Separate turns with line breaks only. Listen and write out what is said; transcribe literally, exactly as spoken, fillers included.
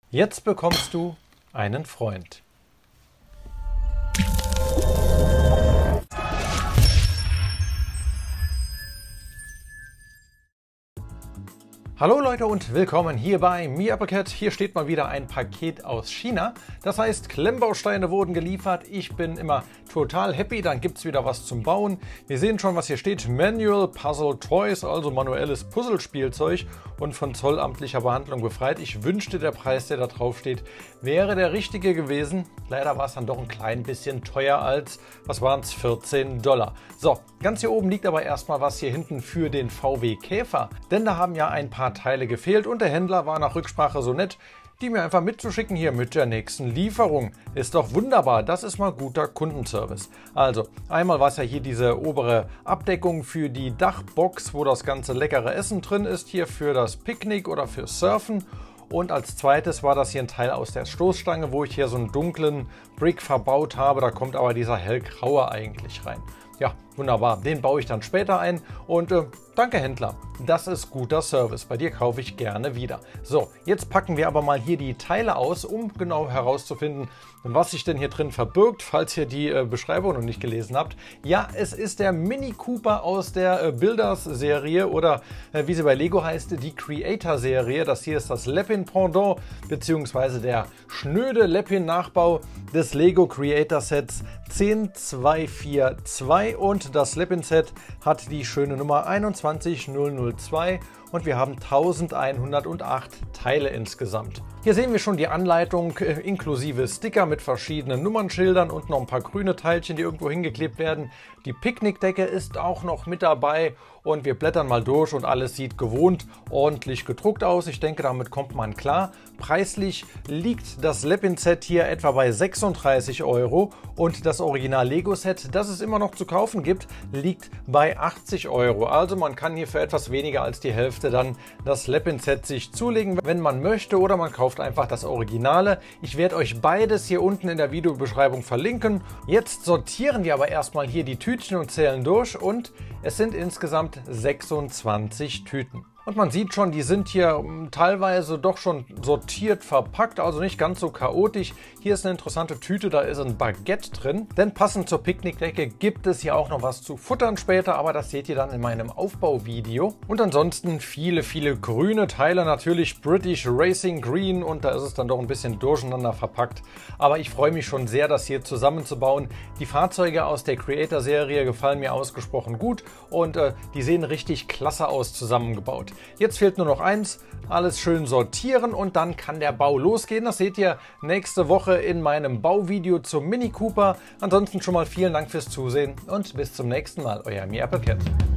Jetzt bekommst du einen Freund. Hallo Leute und willkommen hier bei MiAppleCat. Hier steht mal wieder ein Paket aus China. Das heißt, Klemmbausteine wurden geliefert. Ich bin immer total happy, dann gibt es wieder was zum Bauen. Wir sehen schon, was hier steht. Manual Puzzle Toys, also manuelles Puzzlespielzeug und von zollamtlicher Behandlung befreit. Ich wünschte, der Preis, der da drauf steht, wäre der richtige gewesen. Leider war es dann doch ein klein bisschen teuer als, was waren es, vierzehn Dollar. So, ganz hier oben liegt aber erstmal was hier hinten für den V W Käfer. Denn da haben ja ein paar Teile gefehlt und der Händler war nach Rücksprache so nett, die mir einfach mitzuschicken hier mit der nächsten Lieferung. Ist doch wunderbar, das ist mal guter Kundenservice. Also, einmal war es ja hier diese obere Abdeckung für die Dachbox, wo das ganze leckere Essen drin ist, hier für das Picknick oder für Surfen. Und als zweites war das hier ein Teil aus der Stoßstange, wo ich hier so einen dunklen Brick verbaut habe. Da kommt aber dieser hellgraue eigentlich rein. Ja, wunderbar. Den baue ich dann später ein. Und äh, danke Händler. Das ist guter Service. Bei dir kaufe ich gerne wieder. So, jetzt packen wir aber mal hier die Teile aus, um genau herauszufinden, was sich denn hier drin verbirgt, falls ihr die äh, Beschreibung noch nicht gelesen habt. Ja, es ist der Mini Cooper aus der äh, Builders-Serie oder äh, wie sie bei Lego heißt, die Creator-Serie. Das hier ist das Lepin-Pendant bzw. der schnöde Lepin-Nachbau des Lego Creator-Sets zehn zwei vier zwei und das Lepin-Set hat die schöne Nummer einundzwanzig null null zwei und wir haben elfhundertacht Teile insgesamt. Hier sehen wir schon die Anleitung äh, inklusive Sticker mit verschiedenen Nummernschildern und noch ein paar grüne Teilchen, die irgendwo hingeklebt werden. Die Picknickdecke ist auch noch mit dabei und wir blättern mal durch und alles sieht gewohnt ordentlich gedruckt aus. Ich denke, damit kommt man klar. Preislich liegt das Lepin-Set hier etwa bei sechsunddreißig Euro und das Original Lego-Set, das es immer noch zu kaufen gibt, liegt bei achtzig Euro. Also man kann hier für etwas weniger als die Hälfte dann das Lepin-Set sich zulegen, wenn man möchte, oder man kauft einfach das Originale. Ich werde euch beides hier unten in der Videobeschreibung verlinken. Jetzt sortieren wir aber erstmal hier die Tütchen und zählen durch und es sind insgesamt sechsundzwanzig Tüten. Und man sieht schon, die sind hier teilweise doch schon sortiert verpackt, also nicht ganz so chaotisch. Hier ist eine interessante Tüte, da ist ein Baguette drin. Denn passend zur Picknickdecke gibt es hier auch noch was zu futtern später, aber das seht ihr dann in meinem Aufbauvideo. Und ansonsten viele, viele grüne Teile, natürlich British Racing Green, und da ist es dann doch ein bisschen durcheinander verpackt. Aber ich freue mich schon sehr, das hier zusammenzubauen. Die Fahrzeuge aus der Creator-Serie gefallen mir ausgesprochen gut und äh, die sehen richtig klasse aus zusammengebaut. Jetzt fehlt nur noch eins, alles schön sortieren und dann kann der Bau losgehen. Das seht ihr nächste Woche in meinem Bauvideo zum Mini Cooper. Ansonsten schon mal vielen Dank fürs Zusehen und bis zum nächsten Mal, euer MiAppleCat.